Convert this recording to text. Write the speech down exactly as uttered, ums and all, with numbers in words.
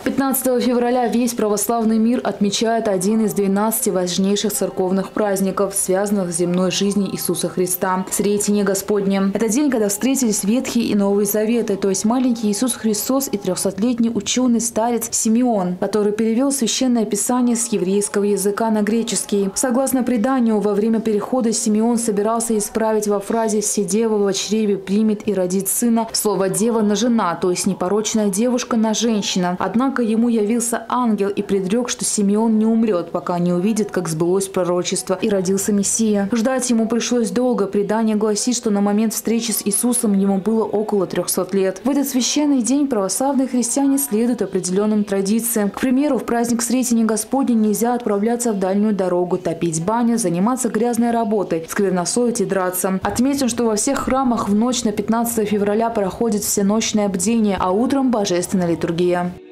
пятнадцатого февраля весь православный мир отмечает один из двенадцати важнейших церковных праздников, связанных с земной жизнью Иисуса Христа – Сретение Господне. Это день, когда встретились Ветхий и Новый Заветы, то есть маленький Иисус Христос и трехсотлетний ученый старец Симеон, который перевел Священное Писание с еврейского языка на греческий. Согласно преданию, во время перехода Симеон собирался исправить во фразе «Се дева во чреве примет и родит сына» слово «дева» на «жена», то есть непорочная девушка на «женщина». Однако ему явился ангел и предрек, что Симеон не умрет, пока не увидит, как сбылось пророчество и родился Мессия. Ждать ему пришлось долго. Предание гласит, что на момент встречи с Иисусом ему было около трехсот лет. В этот священный день православные христиане следуют определенным традициям. К примеру, в праздник Сретения Господня нельзя отправляться в дальнюю дорогу, топить баню, заниматься грязной работой, сквернословить и драться. Отметим, что во всех храмах в ночь на пятнадцатое февраля проходит всеночное бдение, а утром божественная литургия.